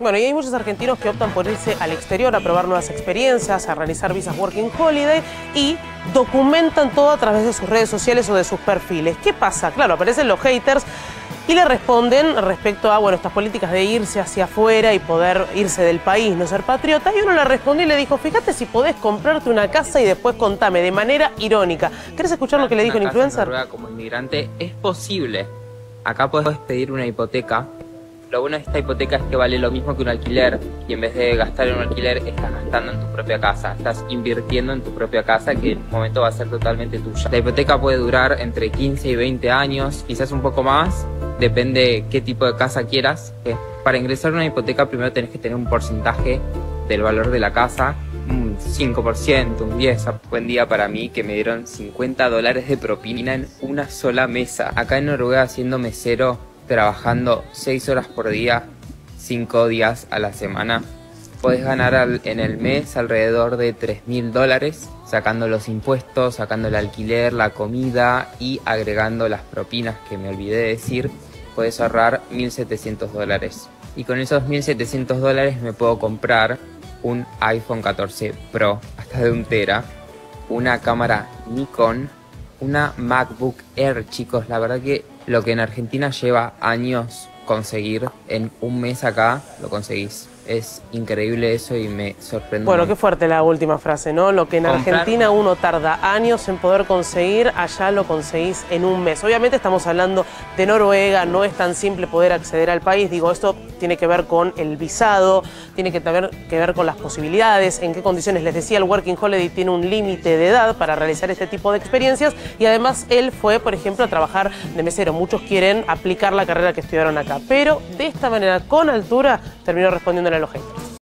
Bueno, y hay muchos argentinos que optan por irse al exterior a probar nuevas experiencias, a realizar visas Working Holiday y documentan todo a través de sus redes sociales o de sus perfiles. ¿Qué pasa? Claro, aparecen los haters y le responden respecto a, bueno, estas políticas de irse hacia afuera y poder irse del país, no ser patriota. Y uno le respondió y le dijo, fíjate si podés comprarte una casa y después contame, de manera irónica. ¿Querés escuchar lo que le dijo el influencer? Como inmigrante es posible. Acá podés pedir una hipoteca. Lo bueno de esta hipoteca es que vale lo mismo que un alquiler y en vez de gastar en un alquiler estás gastando en tu propia casa, estás invirtiendo en tu propia casa que en un momento va a ser totalmente tuya. La hipoteca puede durar entre 15 y 20 años, quizás un poco más, depende qué tipo de casa quieras. Para ingresar a una hipoteca primero tenés que tener un porcentaje del valor de la casa, un 5%, un 10%. Buen día para mí que me dieron $50 de propina en una sola mesa. Acá en Noruega siendo mesero, trabajando 6 horas por día, 5 días a la semana, podés ganar en el mes alrededor de $3.000, sacando los impuestos, sacando el alquiler, la comida y agregando las propinas que me olvidé de decir, podés ahorrar $1.700. Y con esos $1.700 me puedo comprar un iPhone 14 Pro, hasta de 1 tera, una cámara Nikon, una MacBook Air, chicos. La verdad que lo que en Argentina lleva años conseguir, en un mes acá lo conseguís. Es increíble eso y me sorprende. Bueno, qué fuerte la última frase, ¿no? Lo que en Argentina uno tarda años en poder conseguir, allá lo conseguís en un mes. Obviamente estamos hablando de Noruega, no es tan simple poder acceder al país. Digo, esto tiene que ver con el visado, tiene que ver con las posibilidades, en qué condiciones. Les decía, el Working Holiday tiene un límite de edad para realizar este tipo de experiencias y además él fue, por ejemplo, a trabajar de mesero. Muchos quieren aplicar la carrera que estudiaron acá, pero de esta manera, con altura, terminó respondiendo a los haters.